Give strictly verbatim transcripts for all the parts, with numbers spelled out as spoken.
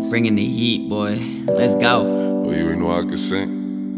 Bringing the heat, boy. Let's go. Oh, you ain't know I could sing?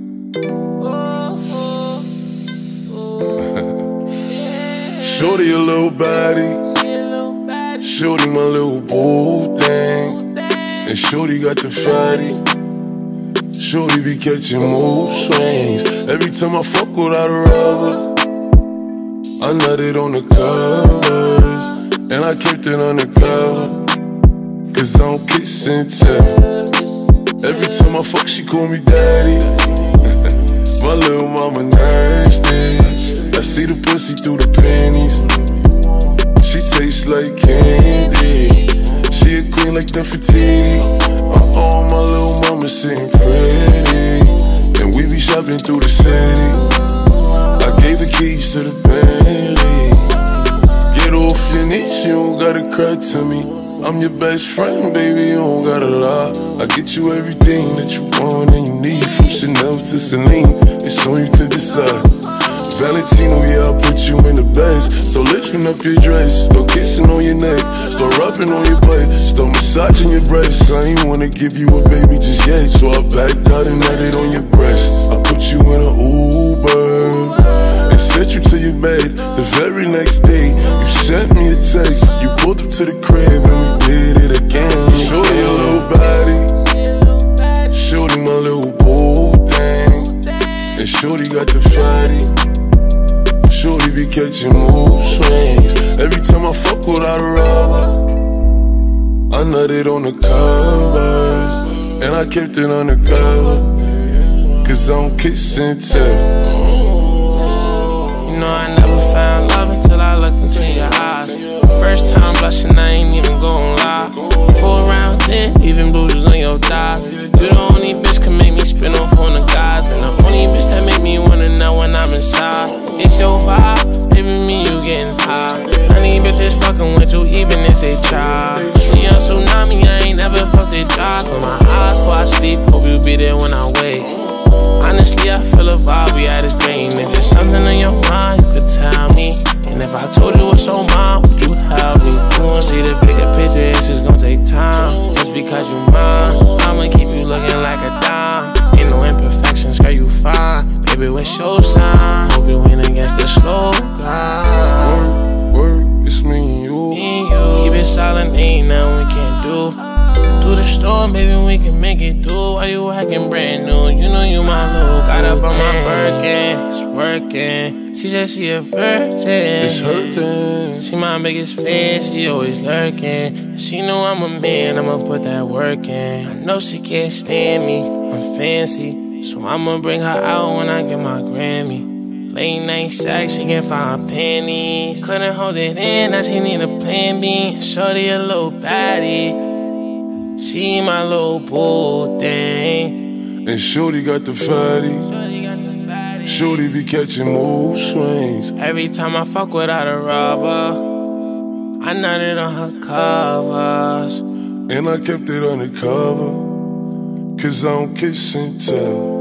Shorty a little body, shorty my little boo thing, and shorty got the fatty. Shorty be catching mood swings. Every time I fuck without a rubber, I nutted on the covers, and I kept it undercover, cause I don't kiss and tell. Every time I fuck, she call me daddy. My little mama nasty. I see the pussy through the panties. She tastes like candy. She a queen like Nefertiti. Uh-oh, my little mama sitting pretty, and we be shopping through the city. I gave the keys to the Bentley. Get off your knees, you don't gotta cry to me. I'm your best friend, baby, you don't gotta lie. I get you everything that you want and you need, from Chanel to Celine. It's on you to decide. Valentino, yeah, I put you in the best. So lifting up your dress, start kissing on your neck, start rubbing on your butt, start massaging your breasts. I ain't wanna give you a baby just yet, so I backed out and nutted on your breast. I put you in an Uber and sent you to your bed. The very next day, you sent me a text. You pulled up to the crib and we did it again. Shorty a little body, shorty my little boo thing, and shorty got the fatty. Shorty be catching mood swings. Every time I fuck without a rubber, I nutted on the covers, and I kept it undercover, cause I don't kiss and tell. You know I never found love until I looked into your eyes. First time blushing, I ain't even gon' lie. Four round ten, even bruises on your thighs. You the only bitch can make me spin off on the guys, and the only bitch that make me wanna know when I'm inside. It's your vibe, baby, me, you getting high. Honey bitches fucking with you even if they try. See a tsunami, I ain't never fucked it dry. Close my eyes before I sleep, hope you be there when I wake. Honestly, I feel a vibe, we at this brain. If there's something on your mind, you could tell me. And if I told you what's on mine, would you help me? You gon' see the bigger picture, it's just gon' take time. Just because you mine, I'ma keep you looking like a dime. Ain't no imperfections, girl, you fine. Baby, what's your sign? Hope you win against the slow guy. Work, work, it's me and you. Me and you. Keep it silent, ain't nothing we can't do. Through the storm, baby, we can make it through. Why you acting brand new? You know you my little. Got up on my Birkin, it's working. She said she a virgin. It's hurting. She my biggest fan, she always lurking. She know I'm a man, I'ma put that work in. I know she can't stand me, I'm fancy, so I'ma bring her out when I get my Grammy. Late night sex, she can find panties. Couldn't hold it in, now she need a plan B. Shorty a little baddie, she my little boo thing, and shorty got the fatty. Shorty be catching mood swings. Every time I fuck without a rubber, I nutted on her covers, and I kept it undercover, cause I don't kiss and tell.